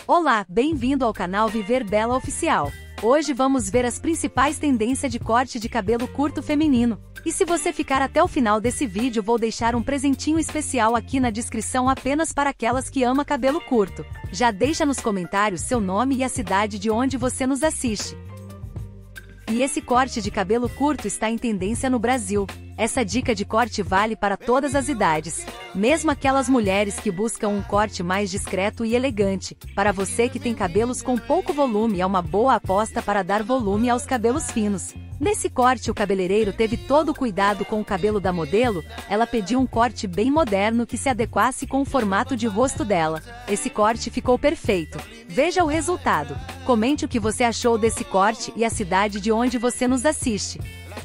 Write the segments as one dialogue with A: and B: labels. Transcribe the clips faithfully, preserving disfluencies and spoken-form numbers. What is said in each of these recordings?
A: Olá, bem-vindo ao canal Viver Bela Oficial. Hoje vamos ver as principais tendências de corte de cabelo curto feminino. E se você ficar até o final desse vídeo, vou deixar um presentinho especial aqui na descrição apenas para aquelas que amam cabelo curto. Já deixa nos comentários seu nome e a cidade de onde você nos assiste. E esse corte de cabelo curto está em tendência no Brasil. Essa dica de corte vale para todas as idades, mesmo aquelas mulheres que buscam um corte mais discreto e elegante. Para você que tem cabelos com pouco volume, é uma boa aposta para dar volume aos cabelos finos. Nesse corte, o cabeleireiro teve todo o cuidado com o cabelo da modelo. Ela pediu um corte bem moderno que se adequasse com o formato de rosto dela. Esse corte ficou perfeito. Veja o resultado. Comente o que você achou desse corte e a cidade de onde você nos assiste.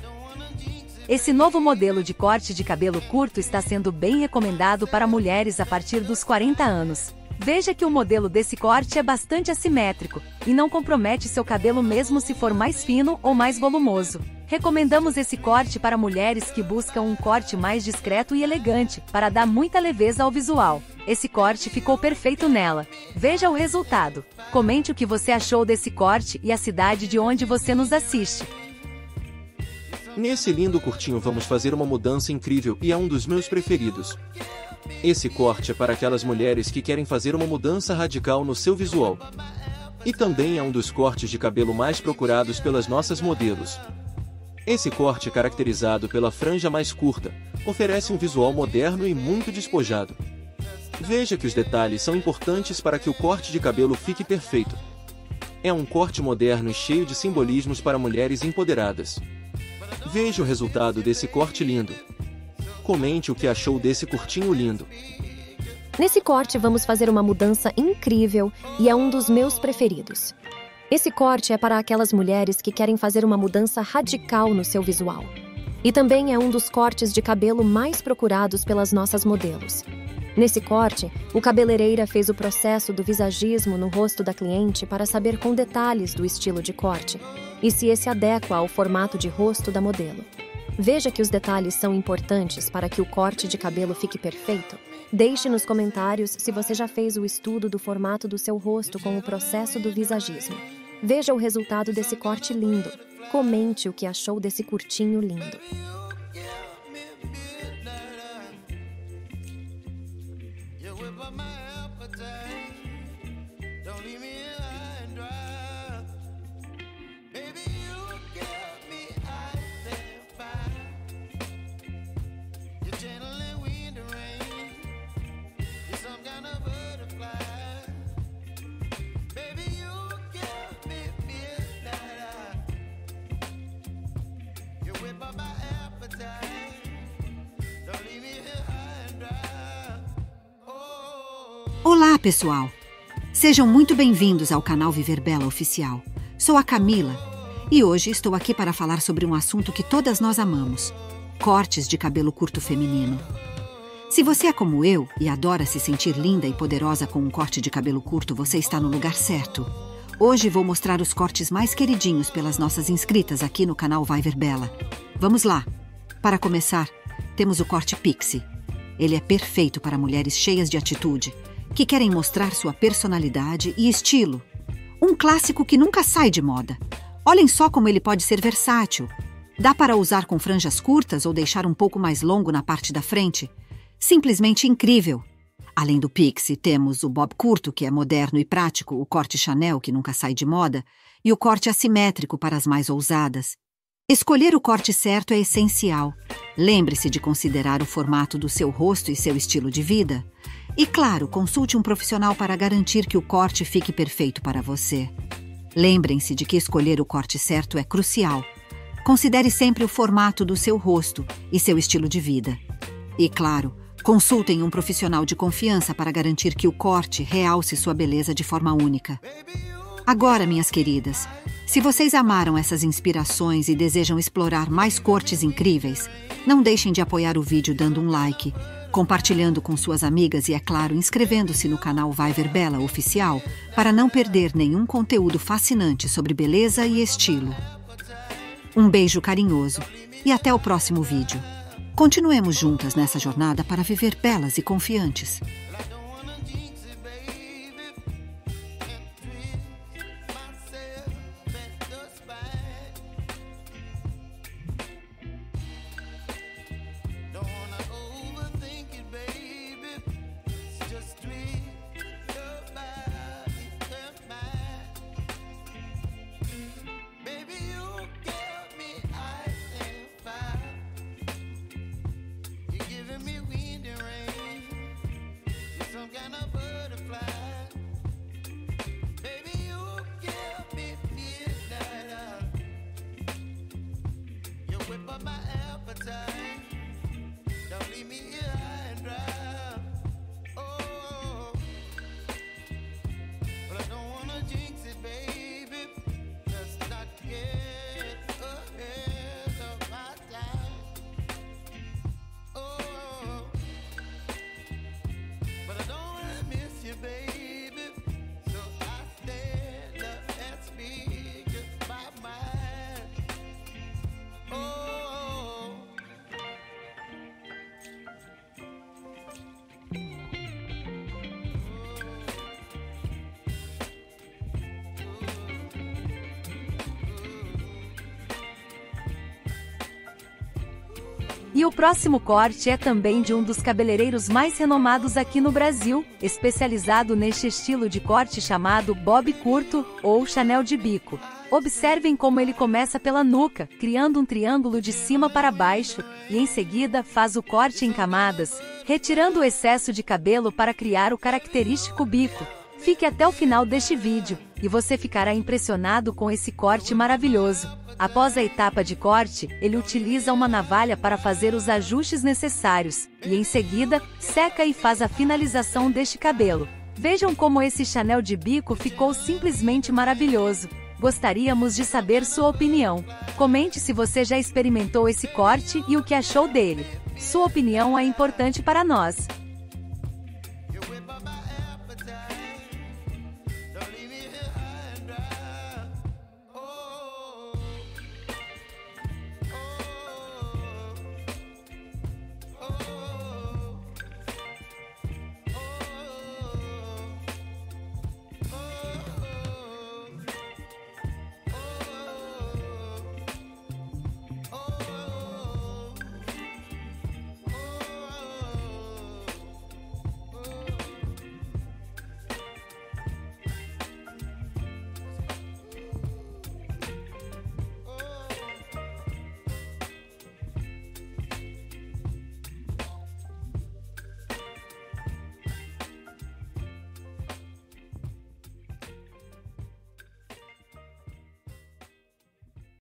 A: Esse novo modelo de corte de cabelo curto está sendo bem recomendado para mulheres a partir dos quarenta anos. Veja que o modelo desse corte é bastante assimétrico e não compromete seu cabelo mesmo se for mais fino ou mais volumoso. Recomendamos esse corte para mulheres que buscam um corte mais discreto e elegante, para dar muita leveza ao visual. Esse corte ficou perfeito nela. Veja o resultado. Comente o que você achou desse corte e a cidade de onde você nos assiste.
B: Nesse lindo curtinho vamos fazer uma mudança incrível e é um dos meus preferidos. Esse corte é para aquelas mulheres que querem fazer uma mudança radical no seu visual. E também é um dos cortes de cabelo mais procurados pelas nossas modelos. Esse corte, caracterizado pela franja mais curta, oferece um visual moderno e muito despojado. Veja que os detalhes são importantes para que o corte de cabelo fique perfeito. É um corte moderno e cheio de simbolismos para mulheres empoderadas. Veja o resultado desse corte lindo. Comente o que achou desse curtinho lindo.
C: Nesse corte vamos fazer uma mudança incrível e é um dos meus preferidos. Esse corte é para aquelas mulheres que querem fazer uma mudança radical no seu visual. E também é um dos cortes de cabelo mais procurados pelas nossas modelos. Nesse corte, o cabeleireira fez o processo do visagismo no rosto da cliente para saber com detalhes do estilo de corte e se esse adequa ao formato de rosto da modelo. Veja que os detalhes são importantes para que o corte de cabelo fique perfeito. Deixe nos comentários se você já fez o estudo do formato do seu rosto com o processo do visagismo. Veja o resultado desse corte lindo. Comente o que achou desse curtinho lindo.
D: Olá, pessoal! Sejam muito bem-vindos ao canal Viver Bela Oficial. Sou a Camila e hoje estou aqui para falar sobre um assunto que todas nós amamos: cortes de cabelo curto feminino. Se você é como eu e adora se sentir linda e poderosa com um corte de cabelo curto, você está no lugar certo. Hoje vou mostrar os cortes mais queridinhos pelas nossas inscritas aqui no canal Viver Bela. Vamos lá! Para começar, temos o corte Pixie. Ele é perfeito para mulheres cheias de atitude, que querem mostrar sua personalidade e estilo. Um clássico que nunca sai de moda. Olhem só como ele pode ser versátil. Dá para usar com franjas curtas ou deixar um pouco mais longo na parte da frente. Simplesmente incrível. Além do Pixie, temos o bob curto, que é moderno e prático, o corte Chanel, que nunca sai de moda, e o corte assimétrico para as mais ousadas. Escolher o corte certo é essencial. Lembre-se de considerar o formato do seu rosto e seu estilo de vida. E, claro, consulte um profissional para garantir que o corte fique perfeito para você. Lembrem-se de que escolher o corte certo é crucial. Considere sempre o formato do seu rosto e seu estilo de vida. E, claro, consultem um profissional de confiança para garantir que o corte realce sua beleza de forma única. Agora, minhas queridas, se vocês amaram essas inspirações e desejam explorar mais cortes incríveis, não deixem de apoiar o vídeo dando um like, compartilhando com suas amigas e, é claro, inscrevendo-se no canal Viver Bela Oficial para não perder nenhum conteúdo fascinante sobre beleza e estilo. Um beijo carinhoso e até o próximo vídeo. Continuemos juntas nessa jornada para viver belas e confiantes.
A: E o próximo corte é também de um dos cabeleireiros mais renomados aqui no Brasil, especializado neste estilo de corte chamado bob curto ou Chanel de bico. Observem como ele começa pela nuca, criando um triângulo de cima para baixo, e em seguida faz o corte em camadas, retirando o excesso de cabelo para criar o característico bico. Fique até o final deste vídeo, e você ficará impressionado com esse corte maravilhoso. Após a etapa de corte, ele utiliza uma navalha para fazer os ajustes necessários, e em seguida, seca e faz a finalização deste cabelo. Vejam como esse Chanel de bico ficou simplesmente maravilhoso. Gostaríamos de saber sua opinião. Comente se você já experimentou esse corte e o que achou dele. Sua opinião é importante para nós.